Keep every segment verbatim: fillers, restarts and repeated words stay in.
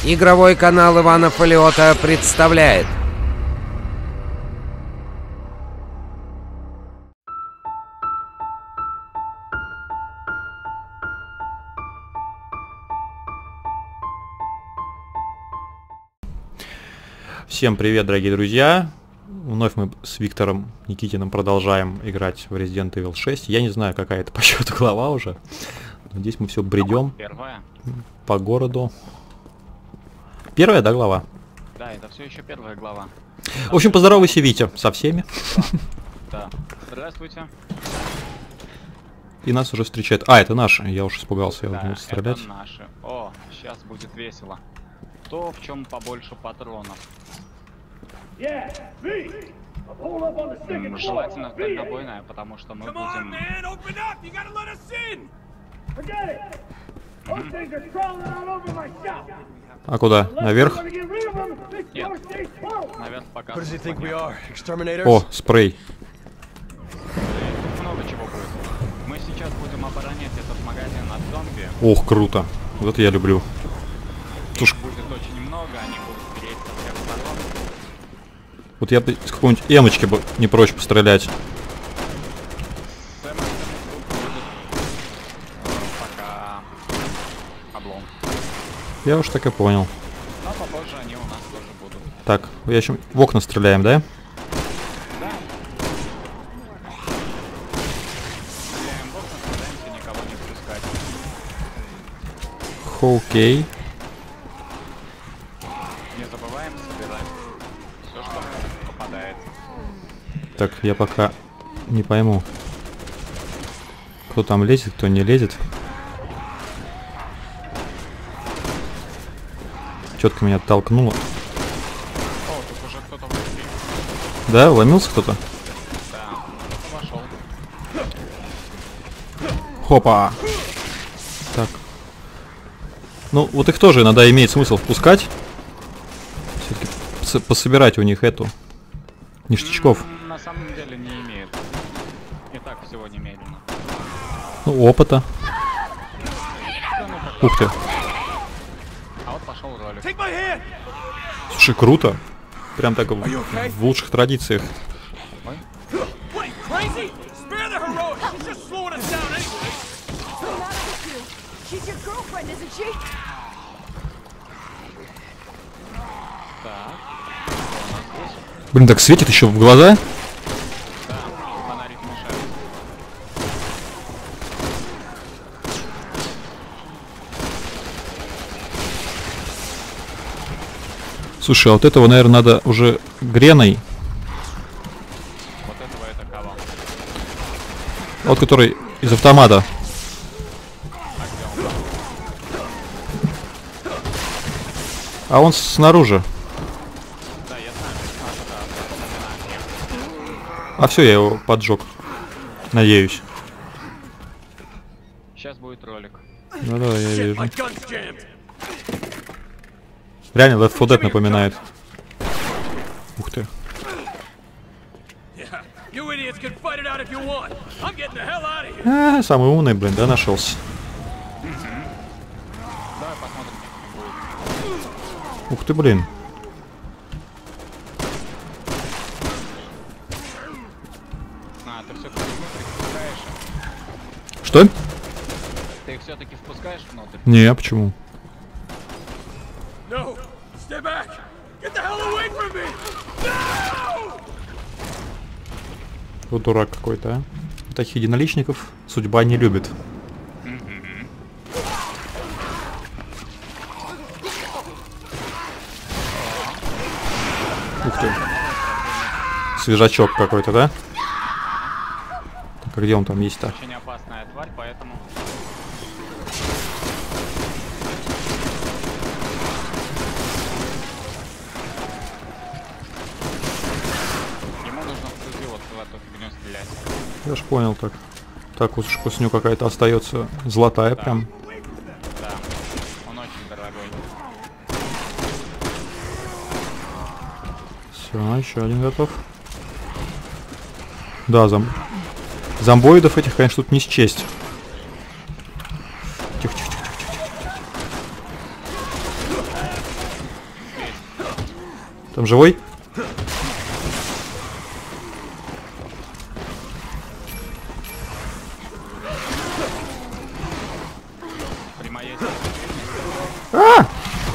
Игровой канал Ивана Фолиота представляет. Всем привет, дорогие друзья! Вновь мы с Виктором Никитиным продолжаем играть в Resident Evil шесть. Я не знаю, какая это по счету глава уже. Но здесь мы все бредем Первая. по городу. Первая, да, глава? Да, это все еще первая глава. В общем, поздоровайся, Витя, со всеми. Да. Здравствуйте. И нас уже встречает. А, это наши. Я уж испугался, я Да, буду стрелять. это наши. О, сейчас будет весело. То, в чем побольше патронов. М, Желательно дальнобойная, потому что мы будем... А куда? Наверх? Нет, наверх пока. О, спрей. Много чего будет. Мы сейчас будем оборонять этот магазин от зомби. Ох, круто. Вот я люблю. Слушай, Будет очень много, они будут переть со всех сторон. вот я бы с какой-нибудь эмочки бы не прочь пострелять. С эмочками тут будет э, пока облом. Я уж так и понял. Но попозже они у нас тоже будут. Так, я еще в окна стреляем, да? Да. Стреляем в окна, стараемся никого не впускать. Окей. Не забываем собирать все, что попадает. Так, я пока не пойму, кто там лезет, кто не лезет. Четко меня оттолкнуло. О, тут уже кто-то внутри. Да, вломился кто-то? Да, кто-то вошел. Хопа! Так. Ну, вот их тоже иногда имеет смысл впускать. Все-таки пос- пособирать у них эту ништячков. М, На самом деле не имеет. И так всего немедленно. Ну, опыта. Да, ну, пока. Ух ты. А вот пошел ролик. Слушай, круто. Прям так в, в лучших традициях. Ой. Так. Блин, так светит еще в глаза. Да, фонарик мешает. Слушай, а вот этого, наверное, надо уже греной. Вот этого это кого? Вот который из автомата. А он снаружи. Да, я знаю, что надо, да, напоминаю. А все, я его поджег. Надеюсь. Сейчас будет ролик. Ну да, я вижу. Реально, Left фор Dead напоминает. Ух ты. А, самый умный, блин, да, нашелся. Давай посмотрим, как будет. Ух ты, блин. А, ты все-таки впускаешь? Что? Ты их все-таки впускаешь внутрь? Не, а почему? Вот дурак какой-то, а. Таких единоличников судьба не любит. Ух ты. Свежачок какой-то, да? Так, а где он там есть-то? Очень опасная тварь, поэтому... Ему нужно вблизи вот в эту фигню стрелять. Я ж понял так. Так, уж вкусню какая-то остается. Золотая Да. прям. Да, он очень дорогой. Все, еще один готов. Да, зам... зомбоидов этих, конечно, тут не счесть. Тихо, тихо, тихо, тихо, тихо. Там живой? При моей... А!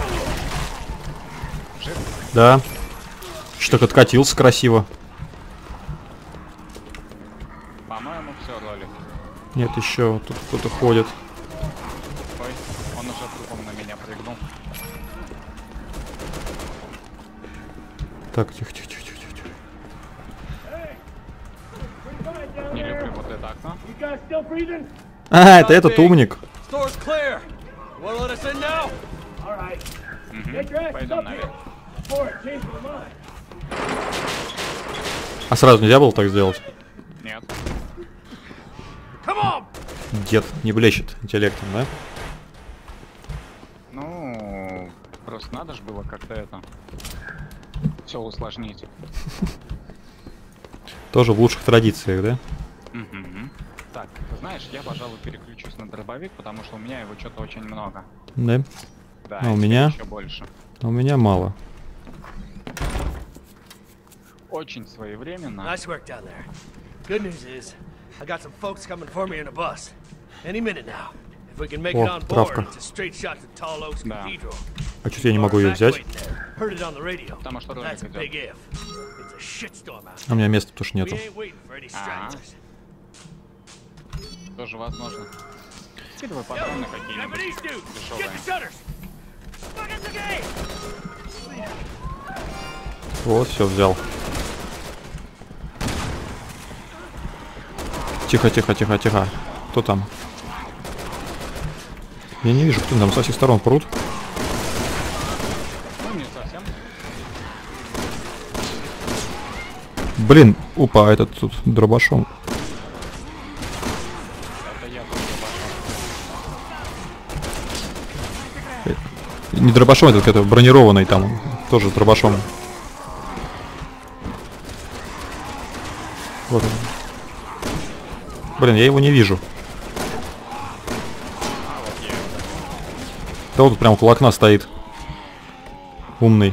Да. Что-то откатился красиво. По-моему, все, Ролик. Нет, еще тут кто-то ходит. Ой, он уже трупом на меня прыгнул. Так, тихо, тихо, тихо, тихо, тихо. Не люблю вот это окно. А, это этот умник. Угу. Пойдем наверх. А сразу нельзя было так сделать? Нет. Дед не блещет интеллектом, да? Ну, просто надо же было как-то это... все усложнить. Тоже в лучших традициях, да? Угу. Так, знаешь, я, пожалуй, переключусь на дробовик, потому что у меня его что-то очень много. Да. Да, А у меня? еще больше. А у меня мало. Очень своевременно. Nice work down there. Good news is, I got some folks coming for me in a bus. Any minute now. If we can make О, it on board, травка. it's a straight shot to Tall Oaks Да. Cathedral. А чё я не могу ее взять? Heard it on the radio. Потому что ролик That's a идет. big if. It's a shitstorm out А у меня места тоже there. нету. We ain't waiting for any Ага. stragglers. Тоже возможно. Скидывай патроны какие-нибудь Japanese dude, get дешевые. the shutters. Look at the gate. Вот, все взял. Тихо, тихо, тихо, тихо. Кто там? Я не вижу, кто там со всех сторон прут. Ну, не совсем. Блин, опа, этот тут дробашом. Это я тут пошел. Не дробашом, этот который бронированный там. Тоже дробашом. Вот он. Блин, я его не вижу. Да вот тут прям около окна стоит. Умный.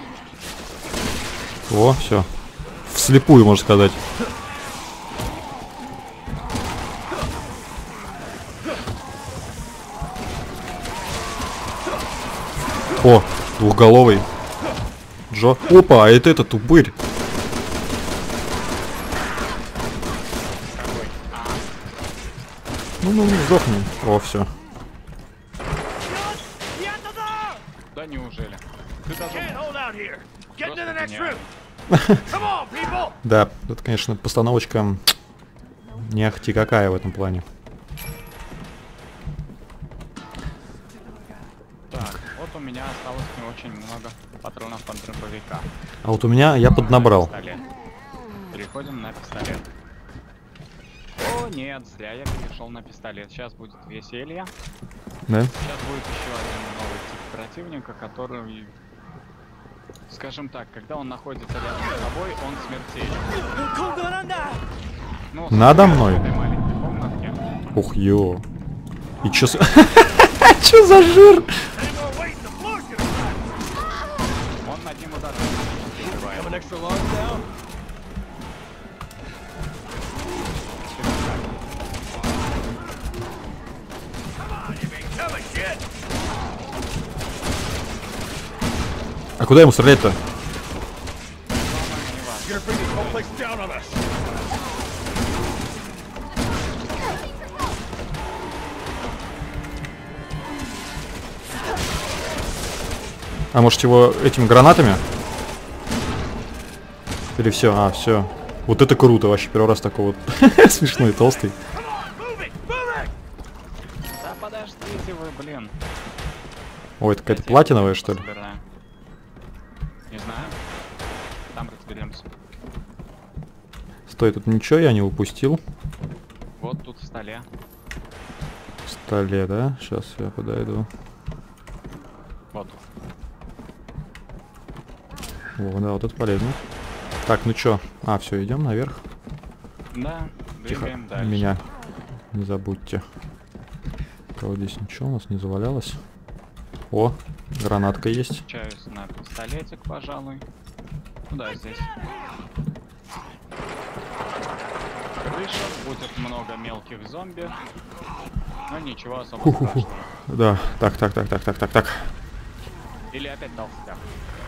О, все. Вслепую, можно сказать. О, двухголовый. Джо. Опа, а это этот упырь. Ну, ну, сдохни. О, все. Да неужели? Ты даже... Can't hold out here. Get to the Просто next гениально. room. Come on, people. Да, это, конечно, постановочка не ахти какая в этом плане. Так, вот у меня осталось не очень много патронов под дробовика. А вот у меня я поднабрал. Пистолет. Переходим на пистолет. О, нет, зря я перешел на пистолет. Сейчас будет веселье. Да? Сейчас будет еще один новый тип противника, который, скажем так, когда он находится рядом с тобой, он смертелен. Ну, Надо смотря мной? в этой маленькой комнатке. Ух, ё. И чё за... Чё за жир? Any more weight, the floor's gonna crack. Он одним ударом убивает. Coming extra long down. Come on, you big tub of shit. А куда ему стрелять-то? You're bringing the whole place down on us. А может его этими гранатами? Или все? А, все. Вот это круто, вообще первый раз такой вот смешной, толстый. Come on, move it, move it. Да подождите вы, блин. Ой, это какая-то платиновая, что ли? Собираю. Не знаю. Там разберемся. Стой, тут ничего я не упустил. Вот тут в столе. В столе, да? Сейчас я подойду. Вот. О, да, вот это полезно. Так, ну чё? А, все, идем наверх. Да, Тихо, двигаем дальше. меня не забудьте. Кого здесь ничего у нас не завалялось. О, гранатка есть. Включаюсь на пистолетик, пожалуй. Ну да, здесь. Крыша, будет много мелких зомби. Но ничего особо Ху-ху-ху. страшного. Да, так, так, так, так, так, так, так. Или опять толстяк.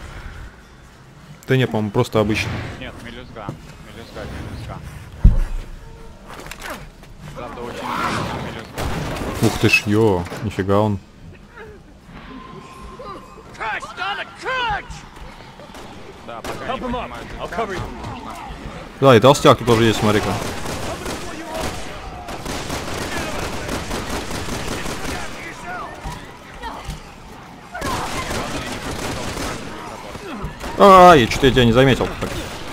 Да не, по-моему, просто обычно. Нет, мелюзга. Мелюзга, мелюзга. Правда, очень много мелюзга. Ух ты ж, ё, нифига он. Да, пока не поднимают языка, нам нужно. Да, и толстяк тут тоже есть, смотри-ка. Ай, что-то я тебя не заметил. Так,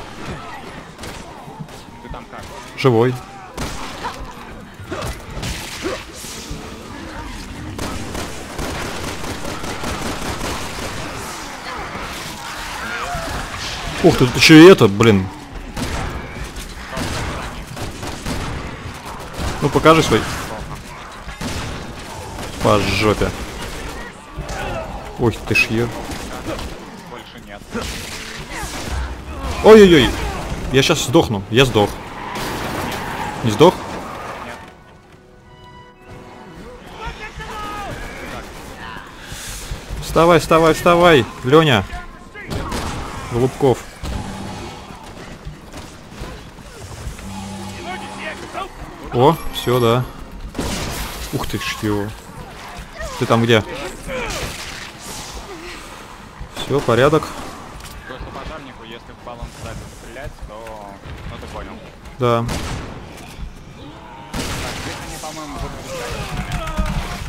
Ты там как? живой. Ух ты, тут еще и это, блин. Ну покажи свой. По жопе. Ой, ты ж ё. Больше нет. Ой-ой-ой. Я сейчас сдохну. Я сдох. Не сдох? Нет. Вставай, вставай, вставай. Леня. Голубков. О, все, да. Ух ты ж его. Ты там где? Все, порядок. Просто пожарнику, если в баллон кстати стрелять, то... Ну ты понял. Да. Так, здесь они, по-моему, будут искать.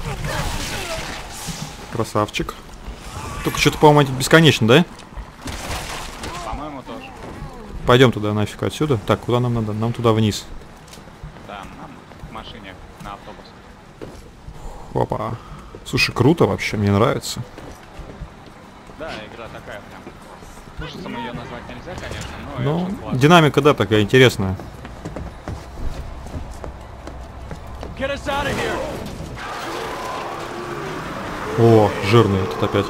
Красавчик. Только что-то, по-моему, бесконечно, да? По-моему, тоже. Пойдем туда нафиг отсюда. Так, куда нам надо? Нам туда вниз. Да, нам в машине на автобус. Опа. Слушай, круто вообще, мне нравится. Да, игра такая прям. Ужасом ее назвать нельзя, конечно, но Ну, экшен класс. динамика, да, такая интересная. Get us out of here! О, жирный этот опять.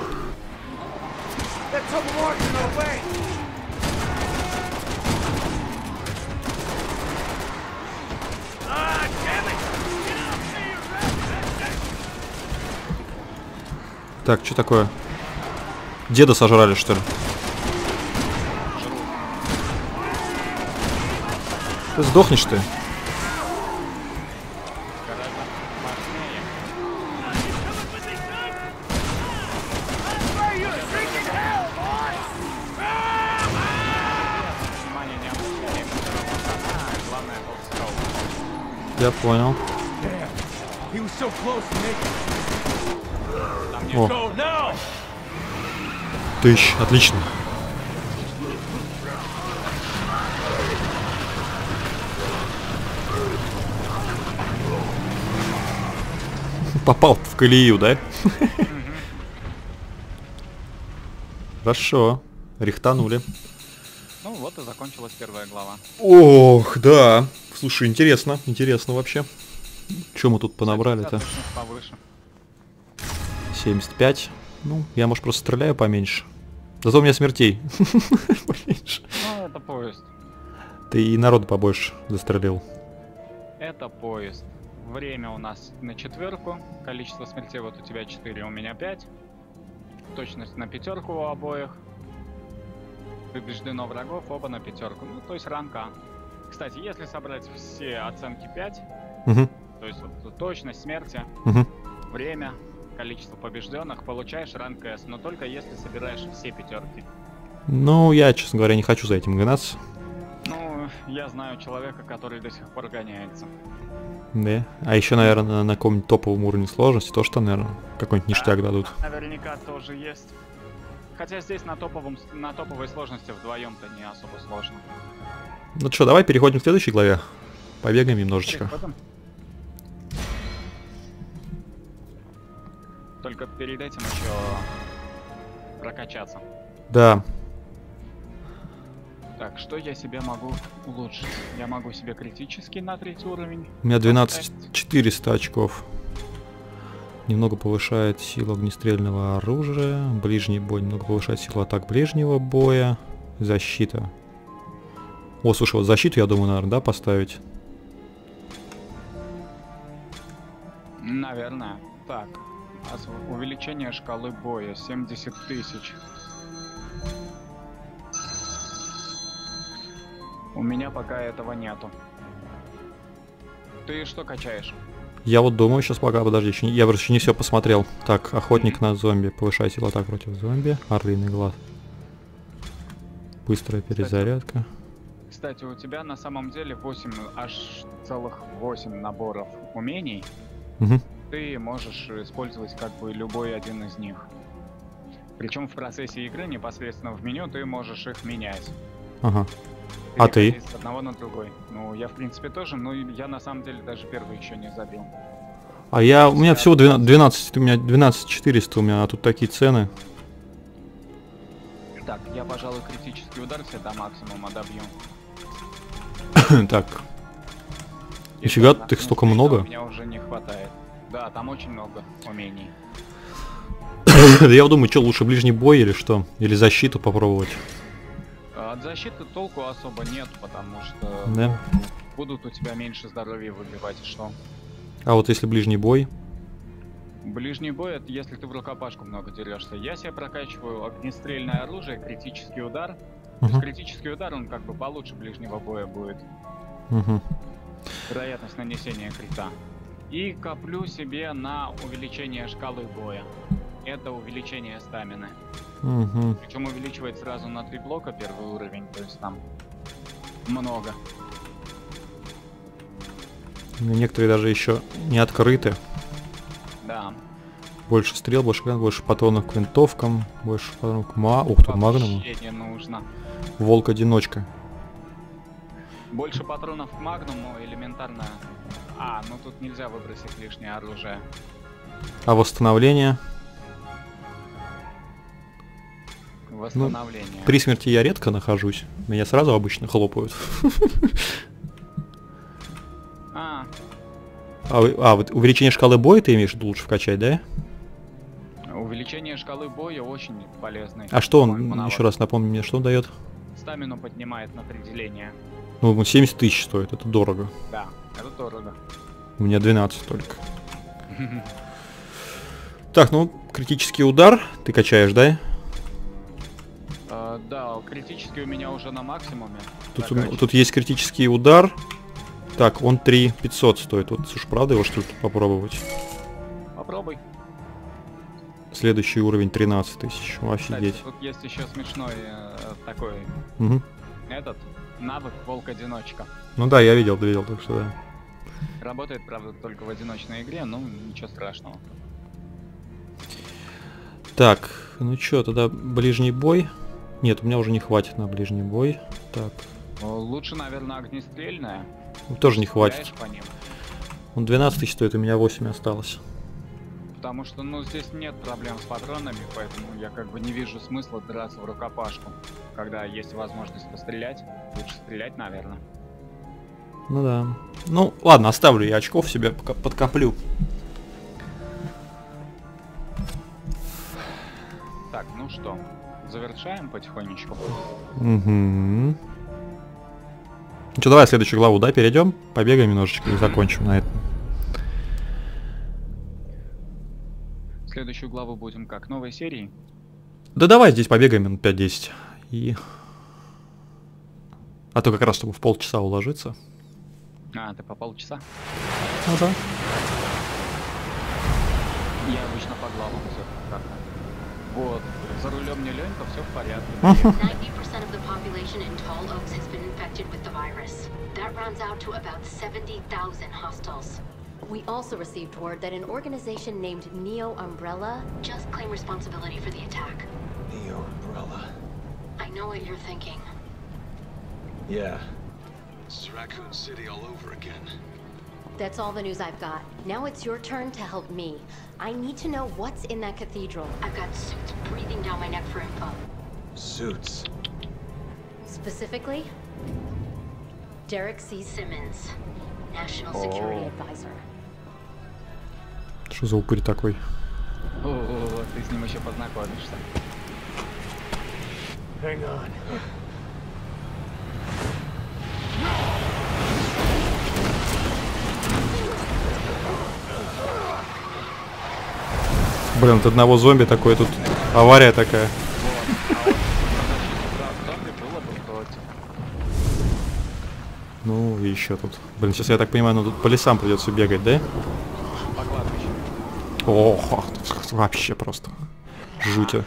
Так, что такое? Деда сожрали, что ли? Ты сдохнешь ты? Гораздо важнее. Внимание не обращаем, а главное толстяк. Я понял. He was so close to making Там нет. О, Go now! тысяч, отлично. Попал в колею, да? Хорошо. Рихтанули. Ну вот и закончилась первая глава. Ох, да. Слушай, интересно, интересно вообще. Что мы тут понабрали-то? Точность повыше. семьдесят пять. Ну, я, может, просто стреляю поменьше. Зато у меня смертей поменьше. Ну, это поезд. Ты и народу побольше застрелил. Это поезд. Время у нас на четверку. Количество смертей вот у тебя четыре, у меня пять. Точность на пятерку у обоих. Побеждено врагов, оба на пятерку. Ну, то есть ранка. Кстати, если собрать все оценки пять, Угу, то есть вот, точность смерти, угу. время, количество побежденных, получаешь ранг С, но только если собираешь все пятерки. Ну, я, честно говоря, не хочу за этим гнаться. Ну, я знаю человека, который до сих пор гоняется. Да. А еще, наверное, на каком-нибудь топовом уровне сложности то, что, наверное, какой-нибудь ништяк дадут. Наверняка тоже есть. Хотя здесь на топовом, на топовой сложности вдвоем-то не особо сложно. Ну что, давай переходим к следующей главе. Побегаем немножечко. Переходим. Только перед этим еще прокачаться. Да. Так, что я себе могу улучшить? Я могу себе критический на третий уровень. У меня двенадцать поставить. четыреста очков. Немного повышает силу огнестрельного оружия. Ближний бой немного повышает силу атак ближнего боя. Защита. О, слушай, вот защиту, я думаю, наверное, да, поставить? Наверное. Так. Увеличение шкалы боя. семьдесят тысяч. У меня пока этого нету. Ты что качаешь? Я вот думаю, сейчас пока, подожди, еще не, я просто еще не все посмотрел. Так, охотник на зомби. Повышает силу атак против зомби. Орлиный глаз. Быстрая перезарядка. Кстати, у тебя на самом деле восемь, аж целых восемь наборов умений. Угу. Ты можешь использовать как бы любой один из них. Причем в процессе игры, непосредственно в меню, ты можешь их менять. Ага. А ты? С одного на другой. Ну, я в принципе тоже, но я на самом деле даже первый еще не забил. А я, у меня всего двенадцать, у меня двенадцать четыреста, у меня, а тут такие цены. Так, я, пожалуй, критический удар все до максимума добью. Так. Нифига, их столько много. У меня уже не хватает. Да, там очень много умений. Я думаю, что лучше, ближний бой или что? Или защиту попробовать? От защиты толку особо нет, потому что Да. будут у тебя меньше здоровья выбивать, и что? А вот если ближний бой? Ближний бой — это если ты в рукопашку много дерешься. Я себе прокачиваю огнестрельное оружие, критический удар. Uh-huh. То есть критический удар, он как бы получше ближнего боя будет. Uh-huh. Вероятность нанесения крита. И коплю себе на увеличение шкалы боя. Это увеличение стамины. Uh-huh. Причем увеличивает сразу на три блока первый уровень, то есть там много. Некоторые даже еще не открыты. Да. Больше стрел, больше гранат, больше патронов к винтовкам, больше патронов к ма... Ух ты, магнуму. Вообще не нужно. Волк-одиночка. Больше патронов к магнуму элементарно. А, ну тут нельзя выбросить лишнее оружие. А восстановление? Восстановление. Ну, при смерти я редко нахожусь. Меня сразу обычно хлопают. А. А, а, вот увеличение шкалы боя ты имеешь в виду лучше вкачать, да? Увеличение шкалы боя очень полезный. А что он, еще раз напомни мне, что он дает? Стамину поднимает на три деления. Ну, семьдесят тысяч стоит, это дорого. Да, это дорого. У меня двенадцать только. Так, ну, критический удар ты качаешь, да? Uh, да, критический у меня уже на максимуме. Тут, у, тут есть критический удар. Так, он три тысячи пятьсот стоит. Вот, слушай, правда его что ли попробовать? Попробуй. Следующий уровень тринадцать тысяч. Офигеть. Кстати, тут есть еще смешной э, такой угу. этот навык волк-одиночка. Ну да, я видел, видел, так что да. Работает, правда, только в одиночной игре, но ничего страшного. Так, ну чё, тогда ближний бой. Нет, у меня уже не хватит на ближний бой. Так. Лучше, наверное, огнестрельная. Тоже не хватит. По ним. Он двенадцать тысяч стоит, у меня восемь осталось. Потому что, ну, здесь нет проблем с патронами, поэтому я как бы не вижу смысла драться в рукопашку. Когда есть возможность пострелять, лучше стрелять, наверное. Ну да. Ну, ладно, оставлю я очков себе, подкоплю. Так, ну что, завершаем потихонечку. Угу. Ну что, давай следующую главу, да, перейдем, побегаем немножечко и закончим на этом. Следующую главу будем как, новой серии? Да давай здесь побегаем минут пять-десять. И... А то как раз, чтобы в полчаса уложиться. А, ты по полчаса? Ну да. Я обычно по главам все как-то. Вот, за рулем не лень, то все в порядке. ninety percent of the population in Tall Oaks has been infected with the virus. That rounds out to about seventy thousand hostiles. We also received word that an organization named Neo Umbrella just claimed responsibility for the attack. Neo Umbrella. I know what you're thinking. Yeah. It's Raccoon City all over again. That's all the news I've got. Now it's your turn to help me. I need to know what's in that cathedral. I've got suits breathing down my neck for info. Suits? Specifically, Derek C. Simmons, National Security Advisor. Что за упырь такой? О, ты с ним еще познакомишься. Hang on. Блин, от одного зомби такой, тут авария такая. Ну, и еще тут. Блин, сейчас, я так понимаю, ну тут по лесам придется бегать, да? По кладбищу. Ох, тут вообще просто жутя.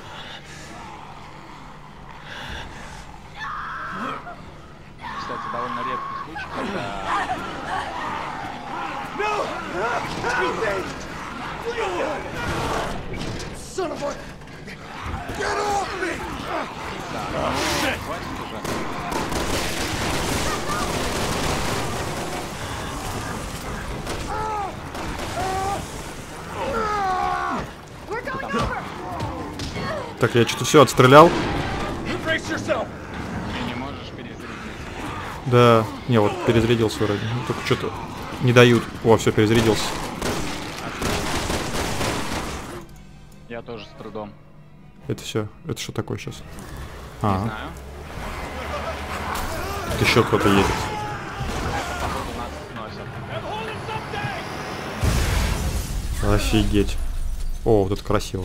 Кстати, довольно редкий случай, когда... Да, хватит уже. Так, я что-то все отстрелял. Brace yourself. Ты не можешь перезарядить. Да, не, вот перезарядился вроде. Ну, только что-то не дают. О, все, перезарядился. Я тоже с трудом. Это все. Это что такое сейчас? Не А, знаю. тут еще кто-то едет. Походу нас сносят. Офигеть. О, вот это красиво.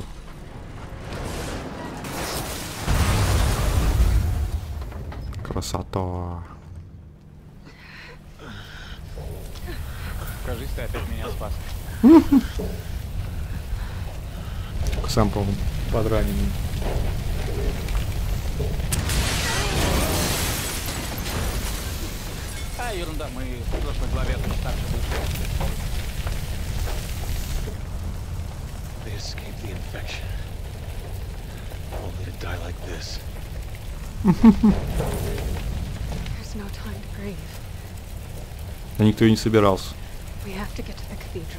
Красота. Кажись, ты опять меня спас. Сам, по-моему, подраненный. А, ерунда, мы в прошлой главе точно так же вышли. They escaped the infection. Only to die like this. There's no time to grieve. Да никто и не собирался. We have to get to the cathedral.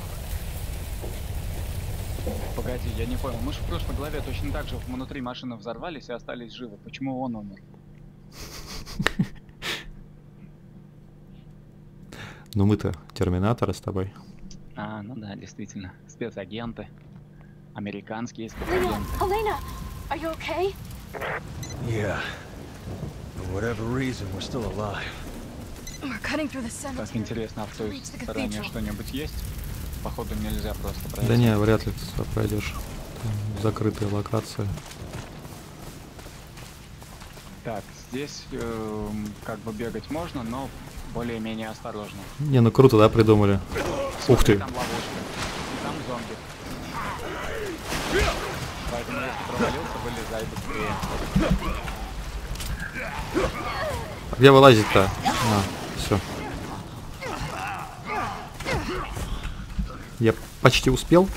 Погоди, я не понял. Мы же в прошлой главе точно так же внутри машины взорвались и остались живы. Почему он умер? Ну мы-то терминаторы с тобой. А, ну да, действительно. Спецагенты. Американские Lena, спецагенты. Helena, are you okay? Yeah. For whatever reason, we're still alive. We're cutting through the Так cemetery. интересно, а в той Reach the стороне cathedral. что-нибудь есть? Походу нельзя просто пройти. Да не, вряд ли ты сюда пройдешь. Там закрытая локация. Так, здесь эм, как бы бегать можно, но более-менее осторожно. Не, ну круто, да, придумали. Ух ты. Там ловушка. И там зомби. Поэтому если провалился, вылезай быстрее. А где вылазить-то? А, все. Я почти успел.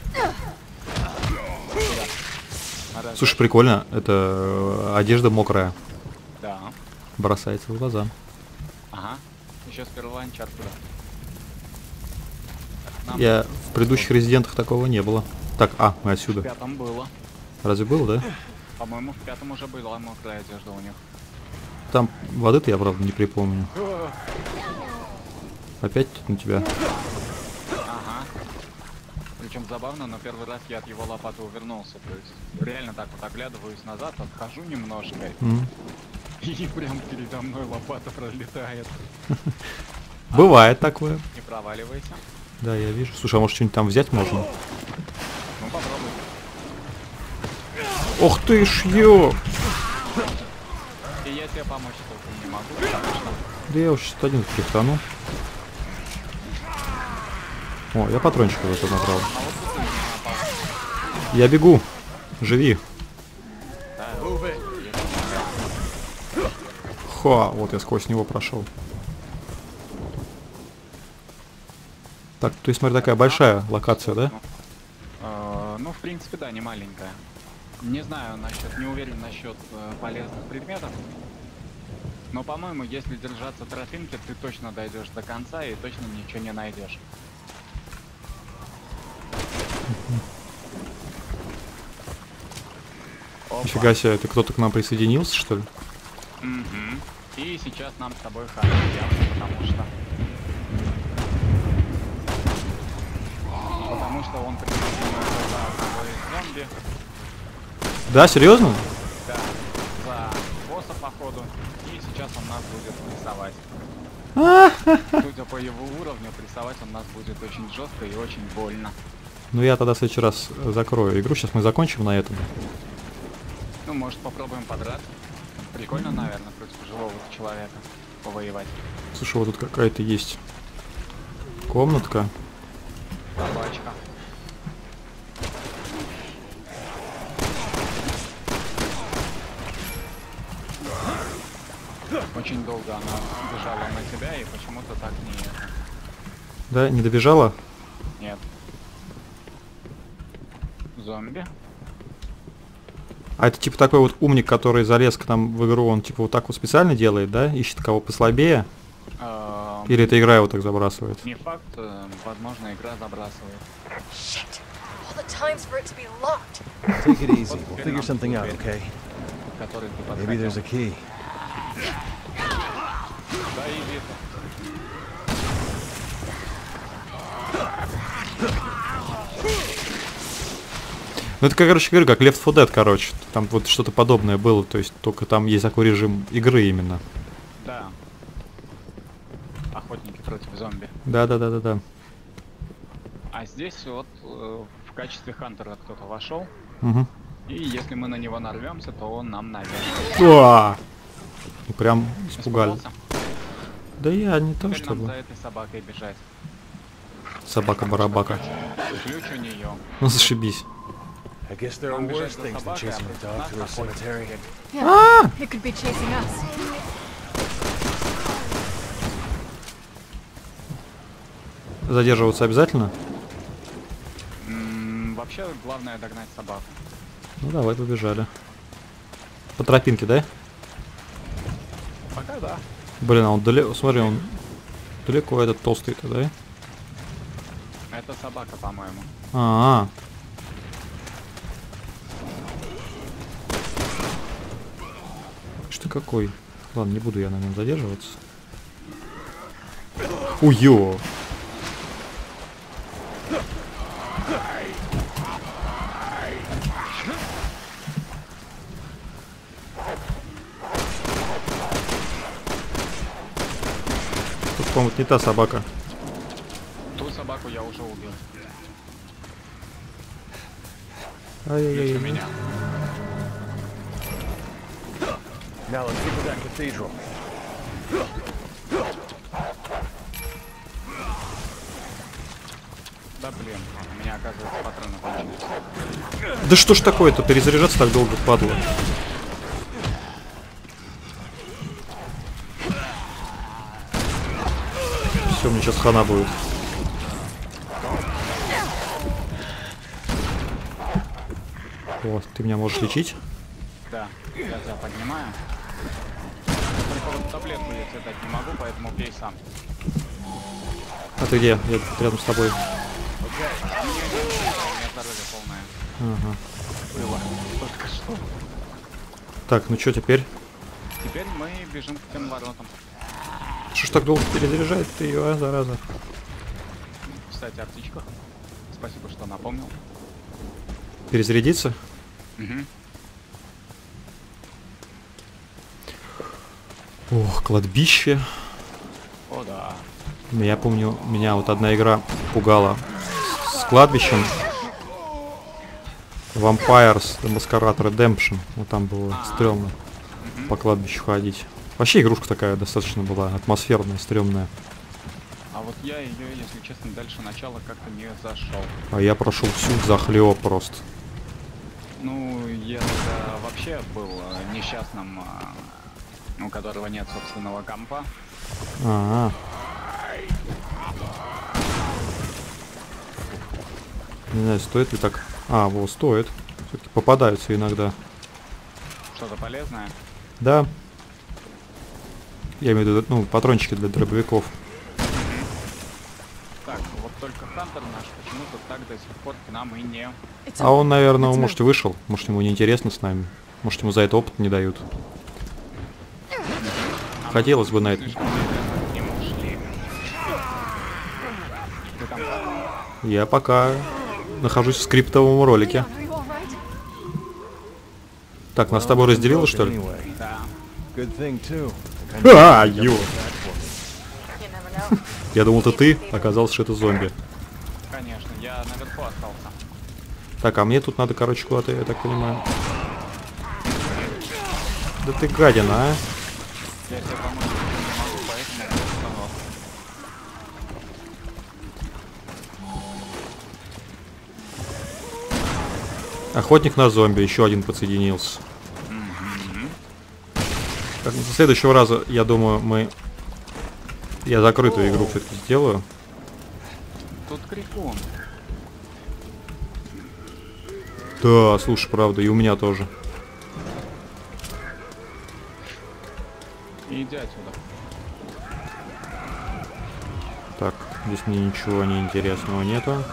А раз- Слушай, прикольно. Это э, одежда мокрая. Да. Бросается в глаза. Ага. Еще сперва анчар туда. Нам Я в предыдущих резидентах такого не было. Так, а, мы в отсюда. пятом было. Разве было, да? По-моему, в пятом уже была мокрая одежда у них. Там воды-то я, правда, не припомню. Опять на тебя. Ага. Причем забавно, но первый раз я от его лопаты увернулся. То есть реально так вот оглядываюсь назад, отхожу немножко. М. И прям передо мной лопата пролетает. Бывает такое. Не проваливайся. Да, я вижу. Слушай, а может что-нибудь там взять можно? Ну попробуй. Ох ты ж, ё! И я тебе помочь только не могу, потому что... Да я уж что один прихтану. О, я патрончик в это набрал. Я бегу. Живи. Ха, вот я сквозь него прошел. Так, то есть, смотри, такая большая локация, да? Э, ну, в принципе, да, не маленькая. Не знаю насчет, не уверен насчет э, полезных предметов. Но, по-моему, если держаться тропинки, ты точно дойдешь до конца и точно ничего не найдешь. Опа. Нифига себе, это кто-то к нам присоединился, что ли? Мгм. И сейчас нам с тобой хана явно, потому что... Потому что он присоединился за одного из зомби. Да, серьезно? Да, за босса походу. И сейчас он нас будет прессовать. Судя по его уровню, прессовать он нас будет очень жестко и очень больно. Ну я тогда в следующий раз закрою игру. Сейчас мы закончим на этом. Ну, может, попробуем подраться. Прикольно, наверное, против живого человека повоевать. Слушай, вот тут какая-то есть комнатка. Собачка. Очень долго она бежала на тебя и почему-то так не... Да, не добежала? Нет. Зомби. А это типа такой вот умник, который залез к нам в игру, он типа вот так вот специально делает, да? Ищет кого послабее? Эм, Или эта игра его так забрасывает? Не факт, э, возможно, игра забрасывает. Shit. All the times for it to be locked. Take it easy. We'll figure something out, okay? Который ты Maybe there's a подходил. key. Да, и вид. Ну это, короче, говорю, как Left фор Dead, короче. Там вот что-то подобное было, то есть только там есть такой режим игры именно. Да. Охотники против зомби. Да-да-да-да-да. А здесь вот э, в качестве хантера кто-то вошел. Угу. И если мы на него нарвемся, то он нам наверх. Уа! Ну, прям испугали. Испугался? Да я не то, Теперь нам за чтобы... этой собакой бежать. Собака-барабака. Ключ у нее. Ну зашибись. I guess there are Нам worse бежать за things than собакой, chasing a а dog против through a нас охотник cemetery. теперь. Yeah. It could be chasing us. Задерживаться обязательно? М, Вообще, главное догнать собаку. Ну давай, побежали. По тропинке, да? Пока да. Блин, а он далеко... Смотри, он далеко этот толстый-то, да? Это собака, по-моему. А-а. Что какой? Ладно, не буду я на нем задерживаться. Уё! Тут, по-моему, не та собака. Ту собаку я уже убил. Ключ Ай-яй-яй. у меня. Now let's get to that cathedral. Да блин, у меня, оказывается, патроны кончились. Да что ж такое-то, перезаряжаться так долго, падла. Все, мне сейчас хана будет. Вот, ты меня можешь лечить? Да, я тебя поднимаю. Только вот таблетку я тебе дать не могу, поэтому пей сам. А ты где? Я тут рядом с тобой. У меня здоровье полное. Ага. Было. Только что. Так, ну что теперь? Теперь мы бежим к тем воротам. Что ж так долго перезаряжает ты ее, а, зараза? Кстати, о птичках. Спасибо, что напомнил. Перезарядиться? Угу. Ох, кладбище. О, да. Я помню, меня вот одна игра пугала с кладбищем. Vampires The Masquerade Redemption. Вот там было стрёмно по кладбищу ходить. Вообще игрушка такая достаточно была атмосферная, стрёмная. А вот я ее, если честно, дальше начала как-то не зашел. А я прошел всю захлёб просто. Ну, я тогда вообще был э, несчастным, э, у которого нет собственного компа. А, -а. Не знаю, стоит ли так. А, вот стоит. Все-таки попадаются иногда. Что-то полезное. Да. Я имею в виду, ну, патрончики для дробовиков. Так, вот только Хантер наш почему-то так до сих пор к нам и не... А он, наверное, может и вышел. Может, ему неинтересно с нами. Может, ему за это опыт не дают. Хотелось бы на это. Слишком медленно к нему шли. Ты там как? Я пока нахожусь в скриптовом ролике. Leon, are you all right? Так, нас с тобой разделило, что ли? Anyway, Да. good thing too. А, ё! You never know. Я думал, это ты, оказалось, что это зомби. Конечно. конечно, я наверху остался. Так, а мне тут надо, короче, куда-то, я так понимаю. Да ты гадина, а? Я тебе помочь не могу, поэтому я встану. Охотник на зомби, еще один подсоединился. Так, со следующего раза, я думаю, мы... Я закрытую игру все-таки сделаю. Тут крикун. Да, слушай, правда, и у меня тоже. Иди отсюда. Так, здесь мне ничего не интересного нету.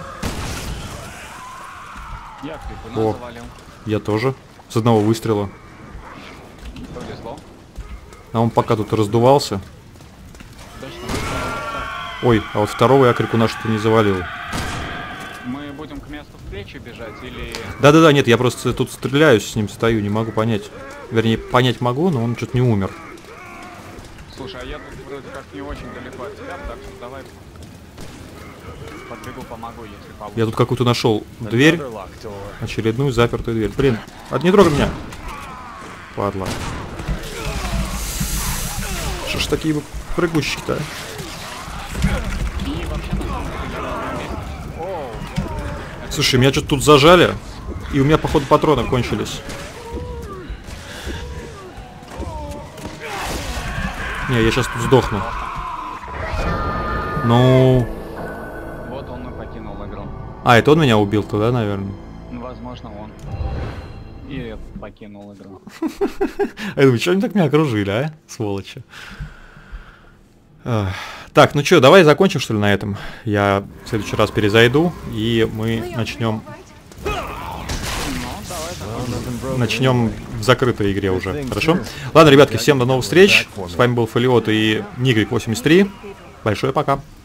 Я крикуна О. завалил. Я тоже. С одного выстрела. Повезло. А он пока тут раздувался. Точно. Ой, а вот второго я крикуна что-то не завалил. Мы будем к месту встречи бежать или... Да-да-да, нет, я просто тут стреляюсь, с ним стою, не могу понять. Вернее, понять могу, но он что-то не умер. Слушай, а я тут вроде как не очень далеко от тебя, так что давай подбегу, помогу, если получится. Я тут какую-то нашел дверь. Очередную запертую дверь. Блин, а не трогай меня. Падла. Что ж такие прыгучки-то, а? И вообще на самом деле я на месте. Оу. Слушай, меня что-то тут зажали, и у меня, походу, патроны кончились. Не, я сейчас тут сдохну. Ну... Вот он и покинул игру. А, это он меня убил-то, да, наверное? Ну, возможно, он. И покинул игру. Я думаю, что они так меня окружили, а? Сволочи. Ах. Так, ну что, давай закончим, что ли, на этом. Я в следующий раз перезайду, и мы начнем... Начнем в закрытой игре уже, хорошо? Ладно, ребятки, всем до новых встреч. С вами был Фолиот и Нигрик восемьдесят три. Большое пока.